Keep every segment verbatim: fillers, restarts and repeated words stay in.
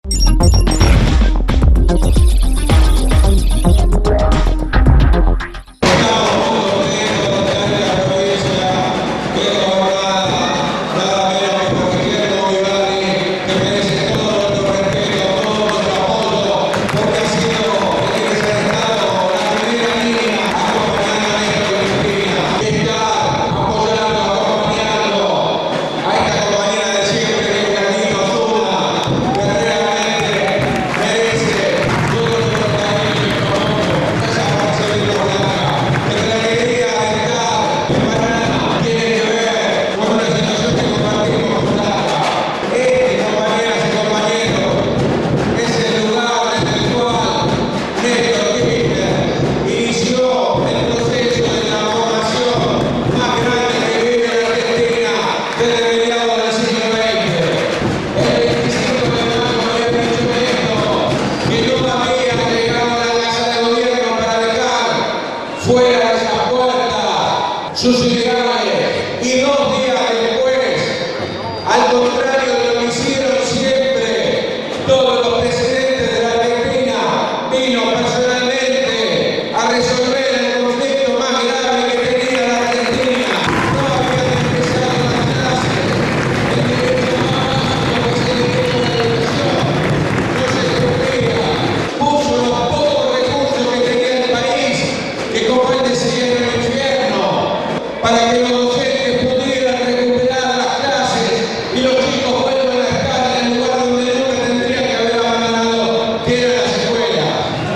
Fuera de esa puerta, sus ideales, y dos días después, al contrario de lo que hicieron siempre todos los presidentes de la Argentina, vino personalmente a resolver el conflicto más grave que tenía la Argentina. No habían empezado las clases, el derecho más básico que es el derecho a la educación, no se cumplía, puso los pocos recursos que tenía el país, que como él decía en el infierno, para que los docentes pudieran recuperar las clases y los chicos vuelvan a estar en el lugar donde nunca tendrían que haber abandonado, que eran las escuelas.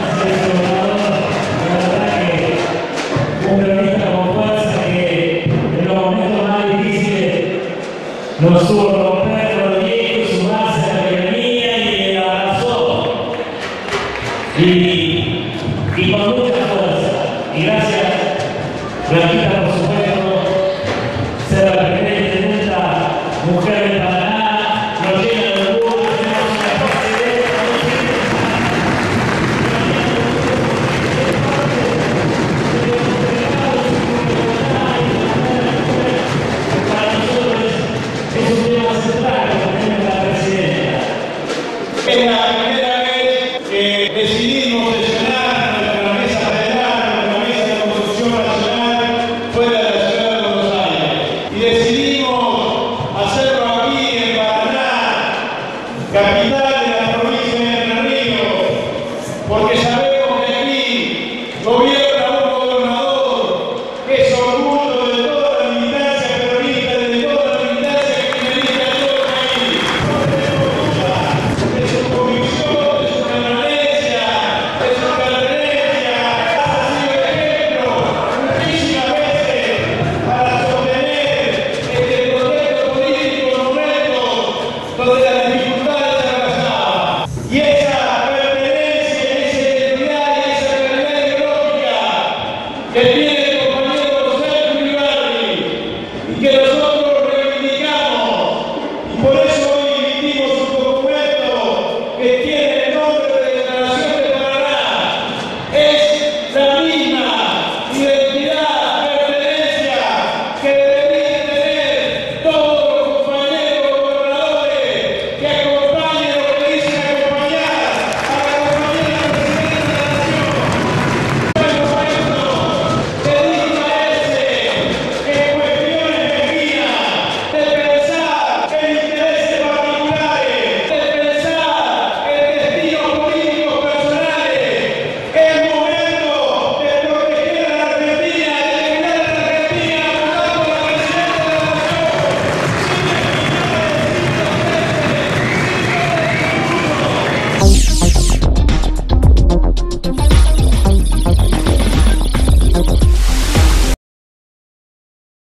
Un periodista con fuerza que en los momentos más difíciles nos supo romper los hijos, sumarse a la que venía y abrazó. Y, y con mucha fuerza. Y gracias, Blanquita, por supuesto, ser la primera intendenta mujer de Paraná, nos llena de orgullo, tenemos una presidenta, para nosotros es un tema central que tenemos la presidenta. Es la primera vez que decidimos sesionar nuestra mesa federal, nuestra mesa de construcción nacional fuera de la ciudad de Buenos Aires. Y decidimos hacerlo aquí en Paraná, capital de la provincia de Entre Ríos, porque sabemos que aquí gobierna un gobernador que es orgullo de toda la militancia peronista, de toda la militancia kirchnerista de todo el país. No tenemos duda de su convicción, de su permanencia, de su pertenencia. Ha sido ejemplo muchísimas veces para sostener este proyecto político en momentos donde las dificultades se abrazaban. Y esa pertenencia, esa identidad y esa realidad ideológica que tiene el compañero José Uribarri y que nosotros reivindicamos, y por eso hoy emitimos un documento que tiene